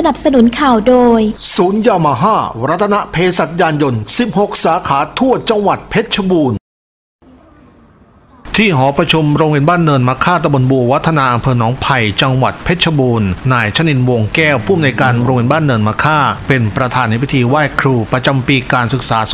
นับสนุนข่าวโดยศูนย์ยามาฮ่ารัตนเภสัชยานยนต์16สาขาทั่วจังหวัดเพชรบูรณ์ที่หอประชุมโรงเรียนบ้านเนินมะค่าตำบลบัววัฒนาอำเภอหนองไผ่จังหวัดเพชรบูรณ์นายชนินทร์วงแก้วผู้อำนวยการโรงเรียนบ้านเนินมะค่าเป็นประธานในพิธีไหว้ครูประจำปีการศึกษา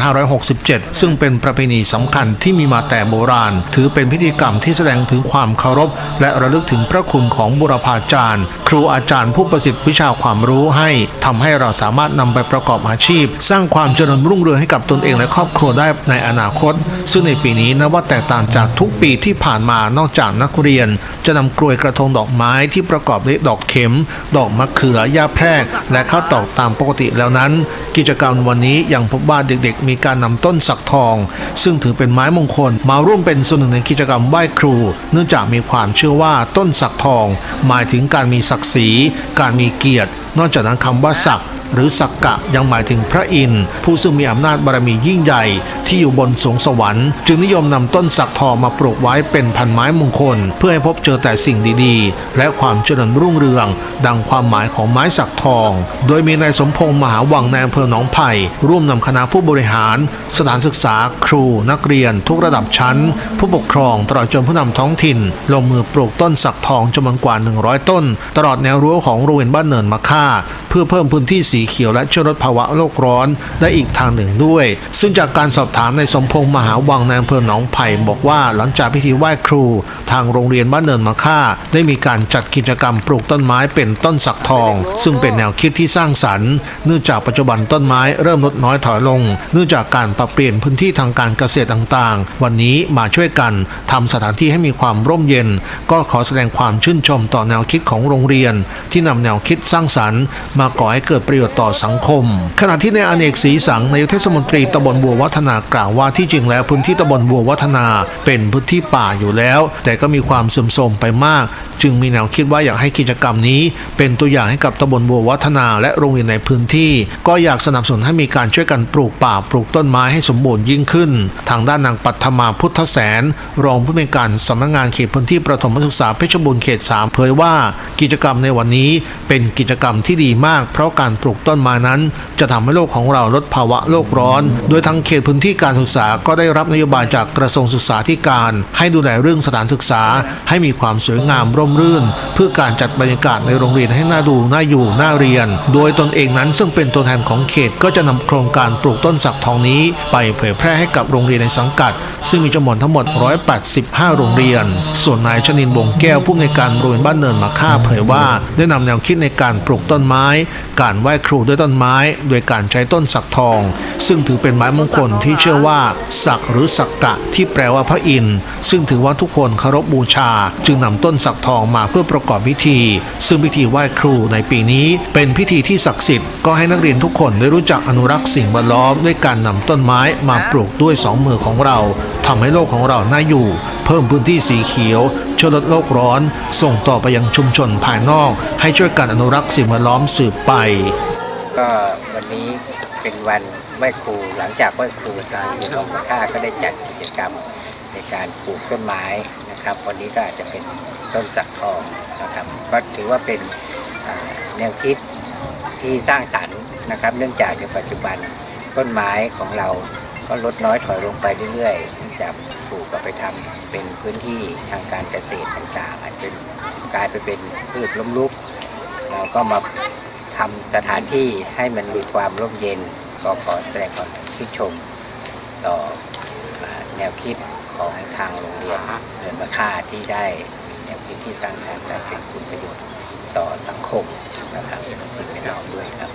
2567 ซึ่งเป็นประเพณีสำคัญที่มีมาแต่โบราณถือเป็นพิธีกรรมที่แสดงถึงความเคารพและระลึกถึงพระคุณของบุรพาจารย์ครูอาจารย์ผู้ประสิทธิ์วิชาความรู้ให้ทำให้เราสามารถนำไปประกอบอาชีพสร้างความเจริญรุ่งเรืองให้กับตนเองและครอบครัวได้ในอนาคตซึ่งในปีนี้นับว่าแตกต่างจากทุกปีที่ผ่านมานอกจากนักเรียนจะนำกลวยกระทงดอกไม้ที่ประกอบด้วยดอกเข็มดอกมะเขือยาแพรกและข้าวตอกตามปกติแล้วนั้นกิจกรรมวันนี้ยังพบว่าเด็กๆมีการนำต้นสักทองซึ่งถือเป็นไม้มงคลมาร่วมเป็นส่วนหนึ่งในกิจกรรมไหว้ครูเนื่องจากมีความเชื่อว่าต้นสักทองหมายถึงการมีศักดิ์ศรีการมีเกียรตินอกจากนั้นคำว่าศักหรือสักกะยังหมายถึงพระอินทร์ผู้ซึ่งมีอำนาจบารมียิ่งใหญ่ที่อยู่บนสวงสวรรค์จึงนิยมนำต้นสักทองมาปลูกไว้เป็นพันไม้มงคลเพื่อให้พบเจอแต่สิ่งดีๆและความเจริญรุ่งเรืองดังความหมายของไม้สักทองโดยมีนายสมพงษ์มหาวังในอำเภอหนองไผ่ร่วมนำคณะผู้บริหารสถานศึกษาครูนักเรียนทุกระดับชั้นผู้ปกครองตลอดจนผู้นำท้องถิ่นลงมือปลูกต้นสักทองจำนวนกว่า100ต้นตลอดแนวรั้วของโรงเรียนบ้านเนินมะค่าเพื่อเพิ่มพื้นที่สีเขียวและช่วยลดภาวะโลกร้อนได้อีกทางหนึ่งด้วยซึ่งจากการสอบถามในสมพงษ์มหาวังในอำเภอหนองไผ่บอกว่าหลังจากพิธีไหว้ครูทางโรงเรียนบ้านเนินมะค่าได้มีการจัดกิจกรรมปลูกต้นไม้เป็นต้นสักทองซึ่งเป็นแนวคิดที่สร้างสรรค์เนื่องจากปัจจุบันต้นไม้เริ่มลดน้อยถอยลงเนื่องจากการปรับเปลี่ยนพื้นที่ทางการเกษตรต่างๆวันนี้มาช่วยกันทำสถานที่ให้มีความร่มเย็นก็ขอแสดงความชื่นชมต่อแนวคิดของโรงเรียนที่นำแนวคิดสร้างสรรค์มาก่อให้เกิดประโยชน์ต่อสังคมขณะที่ในอเนกศรีสังนายกเทศมนตรีตำบลบัววัฒนากล่าวว่าที่จริงแล้วพื้นที่ตำบลบัววัฒนาเป็นพื้นที่ป่าอยู่แล้วแต่ก็มีความเสื่อมโทรมไปมากจึงมีแนวคิดว่าอยากให้กิจกรรมนี้เป็นตัวอย่างให้กับตำบลบัววัฒนาและโรงเรียนในพื้นที่ก็อยากสนับสนุนให้มีการช่วยกันปลูกป่าปลูกต้นไม้ให้สมบูรณ์ยิ่งขึ้นทางด้านนางปัทมาพุทธแสนรองผู้อำนวยการสำนักงานเขตพื้นที่ประถมศึกษาเพชรบูรณ์เขต 3เผยว่ากิจกรรมในวันนี้เป็นกิจกรรมที่ดีมากเพราะการปลูกต้นไม้นั้นจะทำให้โลกของเราลดภาวะโลกร้อนโดยทางเขตพื้นที่การศึกษาก็ได้รับนโยบายจากกระทรวงศึกษาธิการให้ดูแลเรื่องสถานศึกษาให้มีความสวยงามร่มรื่นเพื่อการจัดบรรยากาศในโรงเรียนให้น่าดูน่าอยู่น่าเรียนโดยตนเองนั้นซึ่งเป็นตัวแทนของเขตก็จะนำโครงการปลูกต้นสักทองนี้ไปเผยแพร่ให้กับโรงเรียนในสังกัดซึ่งมีจำนวนทั้งหมด185โรงเรียนส่วนนายชนินทร์วงแก้วผู้อำนวยการโรงเรียนบ้านเนินมะค่าเผยว่าได้นำแนวคิดในการปลูกต้นไม้การไหว้ครูด้วยต้นไม้โดยการใช้ต้นสักทองซึ่งถือเป็นไม้มงคลที่เชื่อว่าสักหรือสักกะที่แปลว่าพระอินทร์ซึ่งถือว่าทุกคนเคารพบูชาจึงนำต้นสักทองมาเพื่อประกอบพิธีซึ่งพิธีไหว้ครูในปีนี้เป็นพิธีที่ศักดิ์สิทธิ์ก็ให้นักเรียนทุกคนได้รู้จักอนุรักษ์สิ่งแวดล้อมด้วยการนำต้นไม้มาปลูกด้วย2มือของเราทำให้โลกของเราน่าอยู่เพิ่มพื้นที่สีเขียวช่วยลดโลกร้อนส่งต่อไปยังชุมชนภายนอกให้ช่วยกันอนุรักษ์สิ่งแวดล้อมสืบไปก็วันนี้เป็นวันไหว้ครูหลังจากไหว้ครูทางโรงเรียนมะค่าก็ได้จัดกิจกรรมในการปลูกต้นไม้นะครับวันนี้ก็อาจจะเป็นต้นสักทองนะครับก็ถือว่าเป็นแนวคิดที่สร้างสรรค์นะครับเนื่องจากในปัจจุบันต้นไม้ของเราก็ลดน้อยถอยลงไปเรื่อยๆเนื่องจากปลูกก็ไปทำเป็นพื้นที่ทางการเกษตรต่างๆอาจจะกลายไปเป็นพืชล้มลุกเราก็มาทำสถานที่ให้มันมีความร่มเย็นก็ขอแสดงความชื่นชมต่อแนวคิดของทางโรงเรียนเนินมะค่าที่ได้แนวคิดที่สร้างสรรค์และเป็นคุณประโยชน์ต่อสังคมนะครับสิ่งแวดล้อมด้วยครับ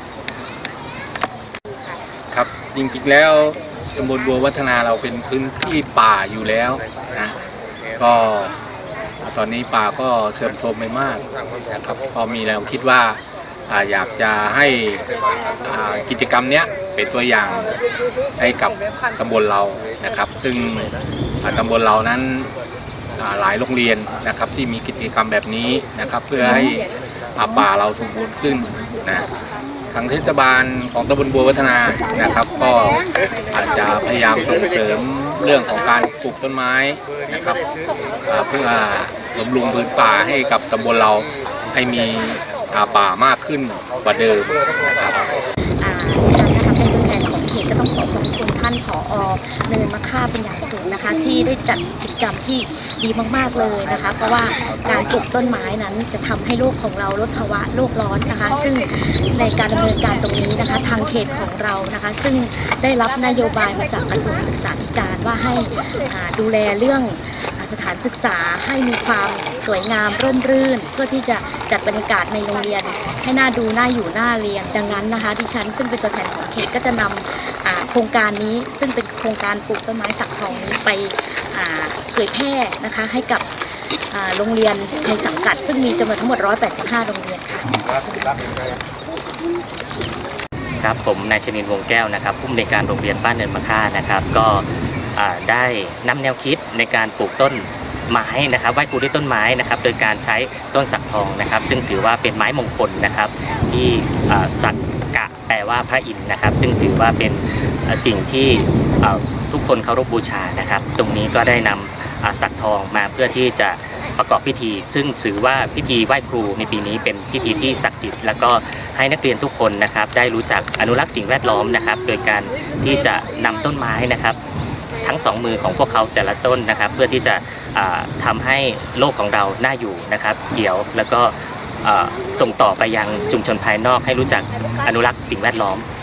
ครับจริงๆแล้วตำบลบัววัฒนาเราเป็นพื้นที่ป่าอยู่แล้วนะก็ตอนนี้ป่าก็เสื่อมโทรมไปมากนะครับก็มีแนวคิดว่าอยากจะให้กิจกรรมนี้เป็นตัวอย่างให้กับตำบลเรานะครับซึ่งตำบลเรานั้นหลายโรงเรียนนะครับที่มีกิจกรรมแบบนี้นะครับเพื่อให้ป่าเราสมบูรณ์ขึ้นนะทางเทศบาลของตำบลบัววัฒนานะครับก็อาจจะพยายามส่งเสริมเรื่องของการปลูกต้นไม้นะครับเพื่อบำรุงพื้นป่าให้กับตำบลเราให้มีป่ามากขึ้นกว่าเดิมนะครับดิฉันนะคะเป็นตัวแทนของเขตก็ต้องขอบคุณท่านผอ.เนินมะค่าเป็นอย่างสูงนะคะที่ได้จัดกิจกรรมที่ดีมากๆเลยนะคะเพราะว่าการปลูกต้นไม้นั้นจะทำให้โลกของเราลดภาวะโลกร้อนนะคะซึ่งในการดำเนินการตรงนี้นะคะทางเขตของเรานะคะซึ่งได้รับนโยบายมาจากกระทรวงศึกษาธิการว่าให้ดูแลเรื่องสถานศึกษาให้มีความสวยงามร่มรื่นเพื่อที่จะจัดบรรยากาศในโรงเรียนให้น่าดูน่าอยู่น่าเรียนดังนั้นนะคะดิฉันซึ่งเป็นตัวแทนของเขตก็จะนำโครงการนี้ซึ่งเป็นโครงการปลูกต้นไม้สักทองนี้ไปเผยแพร่นะคะให้กับโรงเรียนในสังกัดซึ่งมีจำนวนทั้งหมด185โรงเรียนค่ะครับผมนายชนินทร์วงแก้วนะครับผู้อำนวยการโรงเรียนบ้านเนินมะค่านะครับก็ได้นำแนวคิดในการปลูกต้นไม้นะครับไหว้ครูด้วยต้นไม้นะครับโดยการใช้ต้นสักทองนะครับซึ่งถือว่าเป็นไม้มงคลนะครับที่สักกะแปลว่าพระอินทร์นะครับซึ่งถือว่าเป็นสิ่งที่ทุกคนเคารพบูชานะครับตรงนี้ก็ได้นำสักทองมาเพื่อที่จะประกอบพิธีซึ่งถือว่าพิธีไหว้ครูในปีนี้เป็นพิธีที่ศักดิ์สิทธิ์แล้วก็ให้นักเรียนทุกคนนะครับได้รู้จักอนุรักษ์สิ่งแวดล้อมนะครับโดยการที่จะนำต้นไม้นะครับทั้งสองมือของพวกเขาแต่ละต้นนะครับเพื่อที่จะทำให้โลกของเราน่าอยู่นะครับเขียวแล้วก็ส่งต่อไปยังชุมชนภายนอกให้รู้จักอนุรักษ์สิ่งแวดล้อม